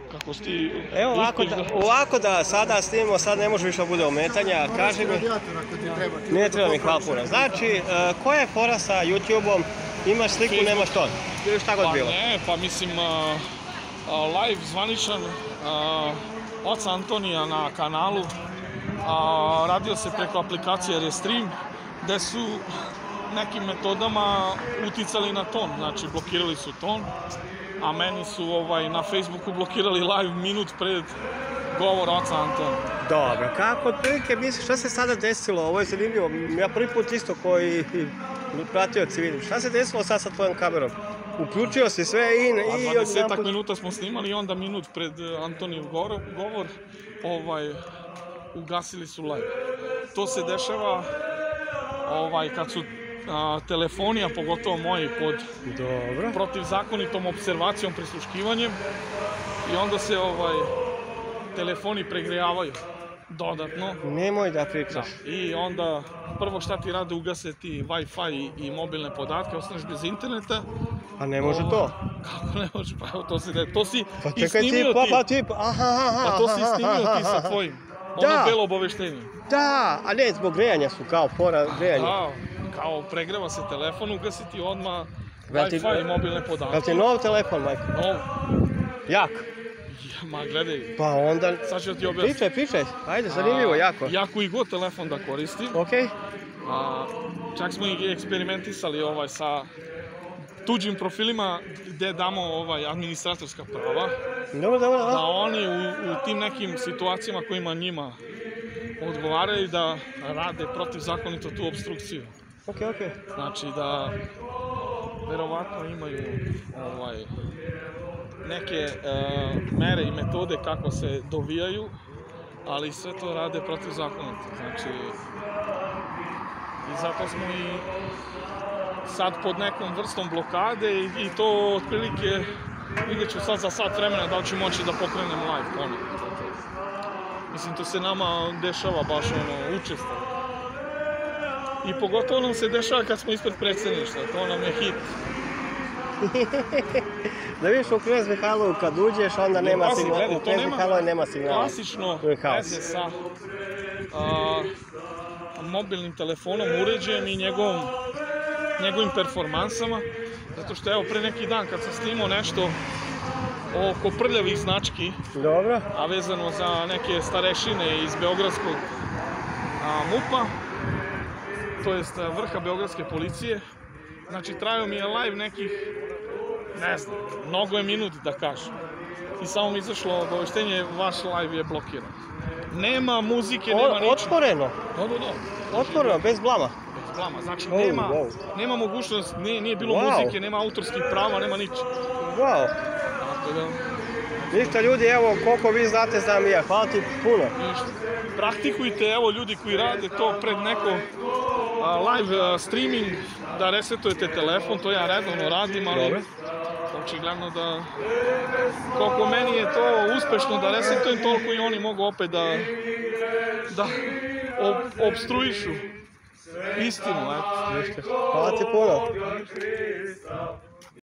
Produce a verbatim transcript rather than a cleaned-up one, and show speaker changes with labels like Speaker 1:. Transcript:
Speaker 1: kako si ti
Speaker 2: Evo ovako da, ovako da sada snimimo, sad ne može više da bude ometanja, kaži mi... Ne treba mi, hvala puno. Znači, koja je fora sa YouTube-om, imaš sliku, nemaš ton? Ili šta god bilo?
Speaker 1: Pa ne, pa mislim, live zvaničan oca Antonija na kanalu, radio se preko aplikacije Restream, gde su nekim metodama uticali na ton, znači blokirali su ton, a meni su na Facebooku blokirali live minut pred govor oca Antona.
Speaker 2: Dobro, kako otprilike misliš, šta se sada desilo? Ovo je zanimljivo, ja prvi put isto koji pratioci vidim. Šta se desilo sad sa tvojom kamerom? Uključio si sve i...
Speaker 1: A dvadesetak minuta smo snimali i onda minut pred Antonijev govor ugasili su live. To se dešava kad su telefoni, a pogotovo moji, pod protivzakonitom observacijom, prisluškivanjem, i onda se telefoni pregrejavaju dodatno.
Speaker 2: Nemoj da pričaš.
Speaker 1: I onda prvo šta ti rade, ugase ti Wi-Fi i mobilne podatke, ostaneš bez interneta.
Speaker 2: A ne može to?
Speaker 1: Kako ne može? Pa evo to si to si
Speaker 2: i snimio
Speaker 1: ti. Pa to si snimio ti sa tvojim. Ono belo obaveštenje.
Speaker 2: Da, a ne, zbog grejanja su, kao fora grejanja.
Speaker 1: Da, kao pregreva se telefon, ugasi ti odmah Wi-Fi i mobilne podatke.
Speaker 2: Jel ti nov telefon, majko?
Speaker 1: Nov.
Speaker 2: Jak?
Speaker 1: Ma gledaj.
Speaker 2: Pa onda...
Speaker 1: Sad ću ti objasniti.
Speaker 2: Pričaj, pričaj. Ajde, zanimljivo, jako.
Speaker 1: Ja koji god telefon da koristim.
Speaker 2: Okej.
Speaker 1: Čak smo i eksperimentisali sa tuđim profilima gde damo administratorska prava.
Speaker 2: Dobro, dobro, dobro.
Speaker 1: Da oni u tim nekim situacijama kojima njima odgovaraju da rade protivzakonito tu obstrukciju.
Speaker 2: Okej, okej.
Speaker 1: Znači da verovatno imaju neke mere i metode kako se dovijaju, ali sve to rade protivzakonito. Znači, i zato smo i sad pod nekom vrstom blokade i to otprilike vidjet ću sad za sat vremena da li ću moći da pokrenem live ponovno. Mislim, to se nama dešava baš ono učestalo. I pogotovo nam se dešava kad smo ispred predsjedništva, to nam je hit.
Speaker 2: Da vidiš u Knez Mihajlovu kad uđeš, onda nema signala, u Knez Mihajlovoj nema signala.
Speaker 1: Klasično veze sa mobilnim telefonom, uređajem i njegovim performansama, zato što evo pre neki dan kad sam snimao nešto oko prljavih znački, a vezano za neke starešine iz beogradskog MUP-a, to jest vrha beogradske policije, znači trajao mi je live nekih, ne znam, mnogo je minut da kažem. I samo mi izašlo obaveštenje, vaš live je blokiran. Nema muzike, nema ničega.
Speaker 2: Otvoreno?
Speaker 1: Da, da, da.
Speaker 2: Otvoreno, bez blama?
Speaker 1: Bez blama, znači nema mogućnost, nije bilo muzike, nema autorskih prava, nema ničega.
Speaker 2: Wow.
Speaker 1: Tako da...
Speaker 2: Ništa ljudi, evo koliko vi znate znam i ja, hvala ti puno.
Speaker 1: Ništa. Praktikujte, evo ljudi koji rade to pred neko live streaming, da resetujete telefon, to ja redovno radim, ali očigledno da koliko meni je to uspešno da resetujem, toliko i oni mogu opet da da obstruišu istinu.
Speaker 2: Hvala ti puno.